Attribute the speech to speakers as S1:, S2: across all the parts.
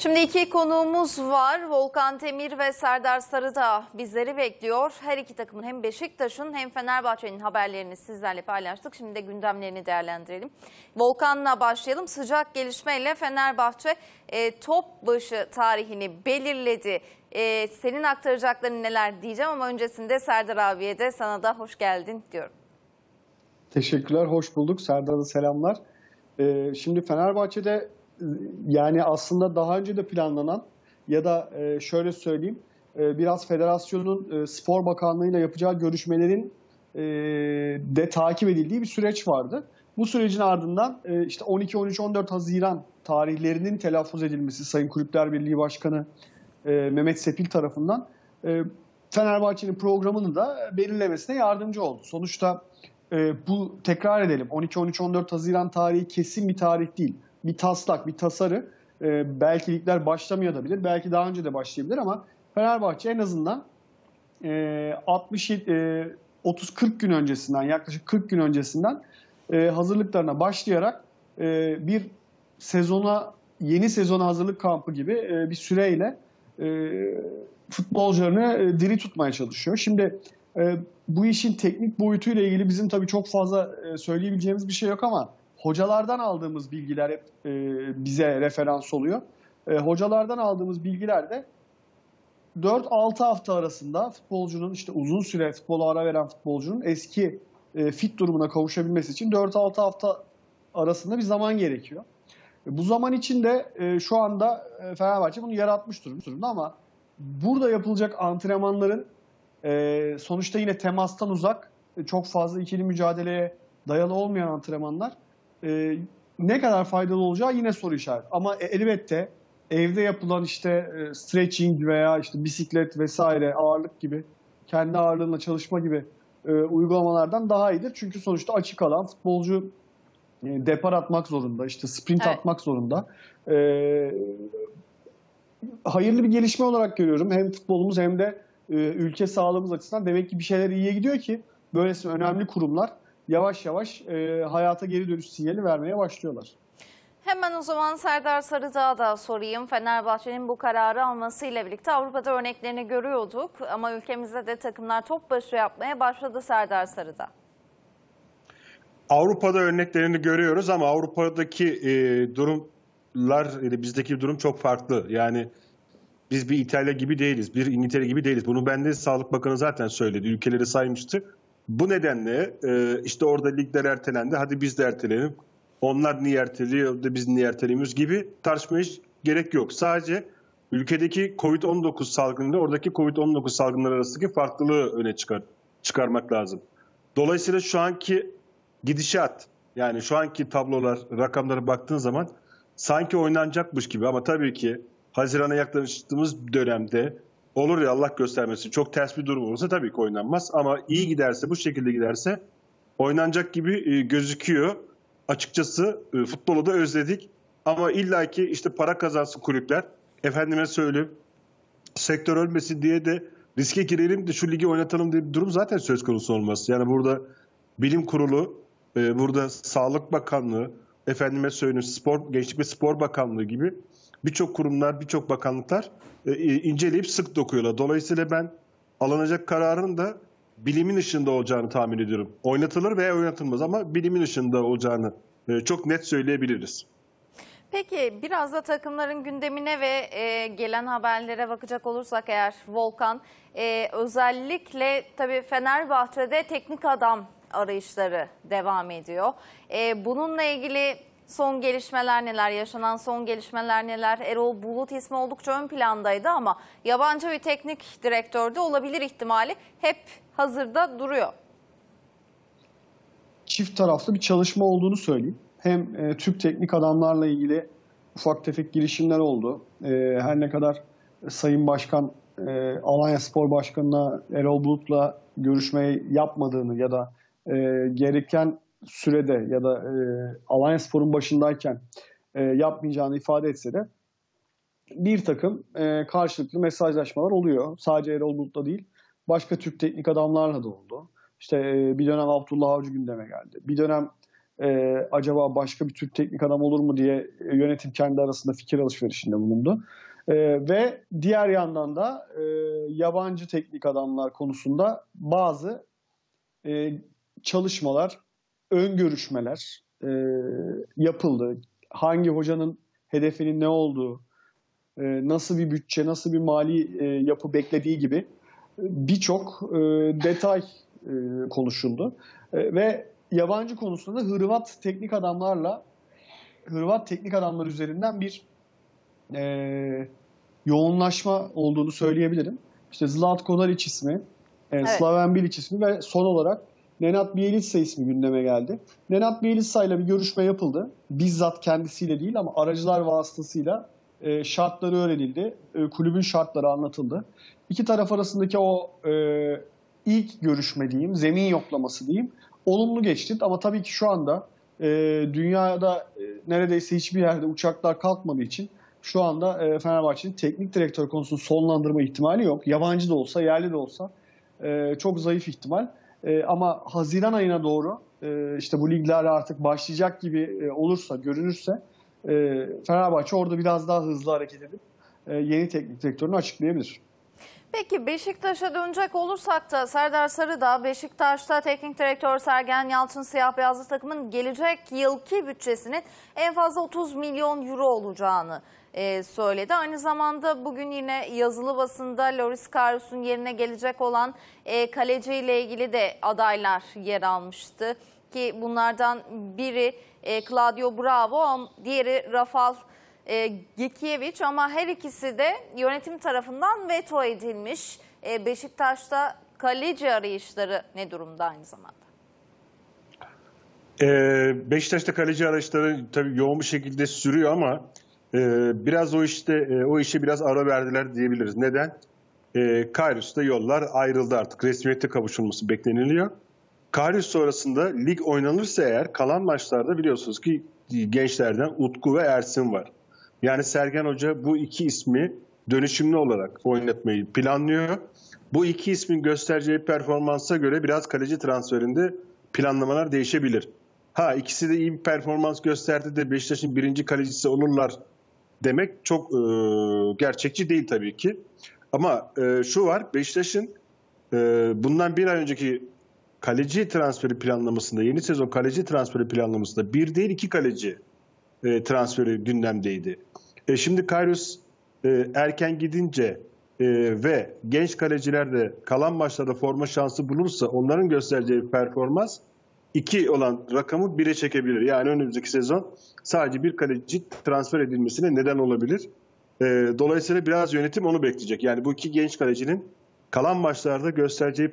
S1: Şimdi iki konuğumuz var. Volkan Temir ve Serdar Sarıdağ bizleri bekliyor. Her iki takımın hem Beşiktaş'ın hem Fenerbahçe'nin haberlerini sizlerle paylaştık. Şimdi de gündemlerini değerlendirelim. Volkan'la başlayalım. Sıcak gelişmeyle Fenerbahçe top başı tarihini belirledi. Senin aktaracakların neler diyeceğim ama öncesinde Serdar abiye de sana da hoş geldin diyorum.
S2: Teşekkürler, hoş bulduk. Serdar'a selamlar. Şimdi Fenerbahçe'de yani aslında daha önce de planlanan ya da şöyle söyleyeyim, biraz federasyonun Spor Bakanlığı'yla yapacağı görüşmelerin de takip edildiği bir süreç vardı. Bu sürecin ardından işte 12, 13, 14 Haziran tarihlerinin telaffuz edilmesi Sayın Kulüpler Birliği Başkanı Mehmet Sepil tarafından Fenerbahçe'nin programını da belirlemesine yardımcı oldu. Sonuçta bu, tekrar edelim, 12, 13, 14 Haziran tarihi kesin bir tarih değil. Bir taslak, bir tasarı. Belki ligler başlamayabilir, belki daha önce de başlayabilir ama Fenerbahçe en azından 30-40 gün öncesinden, yaklaşık 40 gün öncesinden hazırlıklarına başlayarak bir yeni sezona hazırlık kampı gibi bir süreyle futbolcularını diri tutmaya çalışıyor. Şimdi bu işin teknik boyutuyla ilgili bizim tabii çok fazla söyleyebileceğimiz bir şey yok ama hocalardan aldığımız bilgiler hep bize referans oluyor. Hocalardan aldığımız bilgiler de 4-6 hafta arasında futbolcunun, işte uzun süre futbola ara veren futbolcunun eski fit durumuna kavuşabilmesi için 4-6 hafta arasında bir zaman gerekiyor. Bu zaman içinde şu anda Fenerbahçe bunu yaratmış durumda ama burada yapılacak antrenmanların sonuçta yine temastan uzak, çok fazla ikili mücadeleye dayalı olmayan antrenmanlar ne kadar faydalı olacağı yine soru işareti. Ama elbette evde yapılan işte stretching veya işte bisiklet vesaire, ağırlık gibi, kendi ağırlığına çalışma gibi uygulamalardan daha iyidir. Çünkü sonuçta açık alan, futbolcu depar atmak zorunda, işte sprint atmak zorunda. Hayırlı bir gelişme olarak görüyorum. Hem futbolumuz hem de ülke sağlığımız açısından demek ki bir şeyler iyiye gidiyor ki böylesi önemli kurumlar yavaş yavaş hayata geri dönüş sinyali vermeye başlıyorlar.
S1: Hemen o zaman Serdar Sarıdağ'a da sorayım. Fenerbahçe'nin bu kararı almasıyla birlikte Avrupa'da örneklerini görüyorduk ama ülkemizde de takımlar top başı yapmaya başladı Serdar Sarıdağ.
S3: Avrupa'da örneklerini görüyoruz ama Avrupa'daki durumlar, bizdeki durum çok farklı. Yani biz bir İtalya gibi değiliz, bir İngiltere gibi değiliz. Bunu bende Sağlık Bakanı zaten söyledi, ülkeleri saymıştı. Bu nedenle işte orada ligler ertelendi, hadi biz de erteleyelim. Onlar niye erteliyor da biz niye ertelemiyoruz gibi tartışmaya hiç gerek yok. Sadece ülkedeki Covid-19 salgınıyla oradaki Covid-19 salgınları arasındaki farklılığı öne çıkarmak lazım. Dolayısıyla şu anki gidişat, yani şu anki tablolar, rakamlara baktığın zaman sanki oynanacakmış gibi ama tabii ki Haziran'a yaklaştığımız dönemde olur ya, Allah göstermesin, çok ters bir durum olursa tabii ki oynanmaz ama iyi giderse, bu şekilde giderse oynanacak gibi gözüküyor. Açıkçası futbolu da özledik ama illaki işte para kazansın kulüpler. Efendime söyleyeyim, sektör ölmesin diye de riske girelim de şu ligi oynatalım diye bir durum zaten söz konusu olmaz. Yani burada bilim kurulu, burada Sağlık Bakanlığı, efendime söyleyeyim Gençlik ve Spor Bakanlığı gibi birçok kurumlar, birçok bakanlıklar inceleyip sık dokuyorlar. Dolayısıyla ben alınacak kararın da bilimin ışığında olacağını tahmin ediyorum. Oynatılır veya oynatılmaz ama bilimin ışığında olacağını çok net söyleyebiliriz.
S1: Peki biraz da takımların gündemine ve gelen haberlere bakacak olursak eğer Volkan, özellikle tabii Fenerbahçe'de teknik adam arayışları devam ediyor. Bununla ilgili son gelişmeler neler, yaşanan son gelişmeler neler? Erol Bulut ismi oldukça ön plandaydı ama yabancı bir teknik direktör de olabilir ihtimali hep hazırda duruyor.
S2: Çift taraflı bir çalışma olduğunu söyleyeyim. Hem Türk teknik adamlarla ilgili ufak tefek girişimler oldu. Her ne kadar Sayın Başkan Alanya Spor Başkanı'na Erol Bulut'la görüşmeyi yapmadığını ya da gereken sürede ya da Alanya Spor'un başındayken yapmayacağını ifade etse de bir takım karşılıklı mesajlaşmalar oluyor. Sadece Erol Bulut'la değil, başka Türk teknik adamlarla da oldu. İşte bir dönem Abdullah Avcı gündeme geldi. Bir dönem Acaba başka bir Türk teknik adam olur mu diye yönetim kendi arasında fikir alışverişinde bulundu. Ve diğer yandan da yabancı teknik adamlar konusunda bazı çalışmalar, ön görüşmeler yapıldı. Hangi hocanın hedefinin ne olduğu, nasıl bir bütçe, nasıl bir mali yapı beklediği gibi birçok detay konuşuldu. Ve yabancı konusunda da Hırvat teknik adamlar üzerinden bir yoğunlaşma olduğunu söyleyebilirim. İşte Zlatko Dalic ismi,
S1: Evet.
S2: Slaven Bilic ismi ve son olarak Nenad Bjelica ismi gündeme geldi. Nenad Bjelica ile bir görüşme yapıldı. Bizzat kendisiyle değil ama aracılar vasıtasıyla şartları öğrenildi. Kulübün şartları anlatıldı. İki taraf arasındaki o ilk görüşme diyeyim, zemin yoklaması diyeyim, olumlu geçti. Ama tabii ki şu anda dünyada neredeyse hiçbir yerde uçaklar kalkmadığı için şu anda Fenerbahçe'nin teknik direktör konusunu sonlandırma ihtimali yok. Yabancı da olsa, yerli de olsa çok zayıf ihtimal. Ama Haziran ayına doğru işte bu ligler artık başlayacak gibi olursa, görünürse Fenerbahçe orada biraz daha hızlı hareket edip yeni teknik direktörünü açıklayabilir.
S1: Peki Beşiktaş'a dönecek olursak da Serdar Sarıdağ, Beşiktaş'ta teknik direktör Sergen Yalçın siyah beyazlı takımın gelecek yılki bütçesinin en fazla 30 milyon euro olacağını söyledi. Aynı zamanda bugün yine yazılı basında Loris Karius'un yerine gelecek olan kaleci ile ilgili de adaylar yer almıştı. Ki bunlardan biri Claudio Bravo, diğeri Rafal Gikiewicz, ama her ikisi de yönetim tarafından veto edilmiş. Beşiktaş'ta kaleci arayışları ne durumda aynı zamanda?
S3: Beşiktaş'ta kaleci arayışları tabii yoğun bir şekilde sürüyor ama biraz o işe biraz ara verdiler diyebiliriz. Neden? Karius'ta yollar ayrıldı artık. Resmiyete kavuşulması bekleniliyor. Karius sonrasında lig oynanırsa eğer kalan maçlarda biliyorsunuz ki gençlerden Utku ve Ersin var. Yani Sergen Hoca bu iki ismi dönüşümlü olarak oynatmayı planlıyor. Bu iki ismin göstereceği performansa göre biraz kaleci transferinde planlamalar değişebilir. İkisi de iyi bir performans gösterdi de Beşiktaş'ın birinci kalecisi olurlar demek çok gerçekçi değil tabii ki. Ama şu var, Beşiktaş'ın bundan bir ay önceki kaleci transferi planlamasında, yeni sezon kaleci transferi planlamasında bir değil iki kaleci transferi gündemdeydi. Şimdi Karius erken gidince ve genç kaleciler de kalan maçlarda forma şansı bulursa onların göstereceği performans 2 olan rakamı 1'e çekebilir. Yani önümüzdeki sezon sadece bir kaleci transfer edilmesine neden olabilir. Dolayısıyla biraz yönetim onu bekleyecek. Yani bu iki genç kalecinin kalan maçlarda göstereceği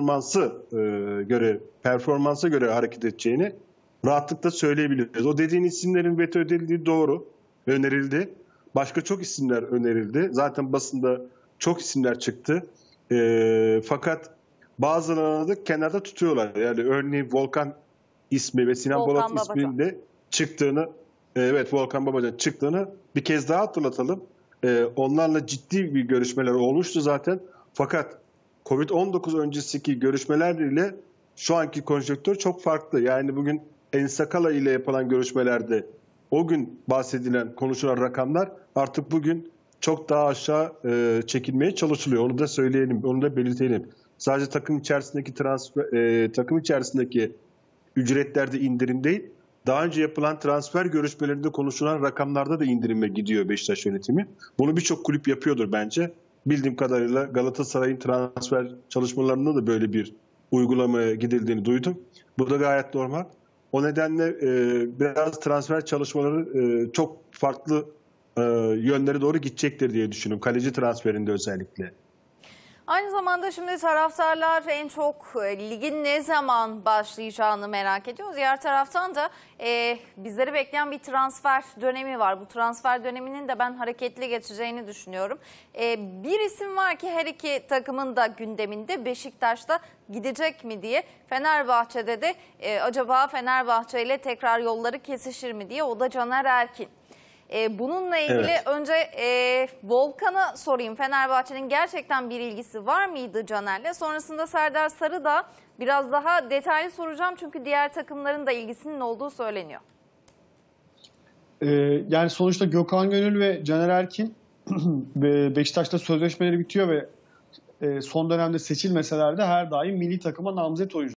S3: performansa göre hareket edeceğini rahatlıkla söyleyebiliriz. O dediğin isimlerin veto edildiği doğru, önerildi. Başka çok isimler önerildi. Zaten basında çok isimler çıktı. Fakat bazılarını da kenarda tutuyorlar. Yani örneğin Volkan ismi ve Sinan Bolat isminin de çıktığını, Volkan Babacan çıktığını bir kez daha hatırlatalım. Onlarla ciddi bir görüşmeler olmuştu zaten. Fakat Covid-19 öncesiki görüşmelerle şu anki konjonktür çok farklı. Yani bugün Ensakala ile yapılan görüşmelerde o gün bahsedilen, konuşulan rakamlar artık bugün çok daha aşağı çekilmeye çalışılıyor. Onu da söyleyelim, onu da belirtelim. Sadece takım içerisindeki ücretlerde indirim değil, daha önce yapılan transfer görüşmelerinde konuşulan rakamlarda da indirime gidiyor Beşiktaş yönetimi. Bunu birçok kulüp yapıyordur bence. Bildiğim kadarıyla Galatasaray'ın transfer çalışmalarında da böyle bir uygulamaya gidildiğini duydum. Bu da gayet normal. O nedenle biraz transfer çalışmaları çok farklı yönlere doğru gidecektir diye düşünüyorum. Kaleci transferinde özellikle.
S1: Aynı zamanda şimdi taraftarlar en çok ligin ne zaman başlayacağını merak ediyor. Diğer taraftan da bizleri bekleyen bir transfer dönemi var. Bu transfer döneminin de ben hareketli geçeceğini düşünüyorum. Bir isim var ki her iki takımın da gündeminde, Beşiktaş'ta gidecek mi diye. Fenerbahçe'de de acaba Fenerbahçe ile tekrar yolları kesişir mi diye, o da Caner Erkin. Bununla ilgili
S3: Evet.
S1: önce Volkan'a sorayım. Fenerbahçe'nin gerçekten bir ilgisi var mıydı Caner'le? Sonrasında Serdar Sarı da biraz daha detaylı soracağım. Çünkü diğer takımların da ilgisinin olduğu söyleniyor.
S2: Yani sonuçta Gökhan Gönül ve Caner Erkin Beşiktaş'ta sözleşmeleri bitiyor ve son dönemde seçilmeseler de her daim milli takıma namzet oyuncu.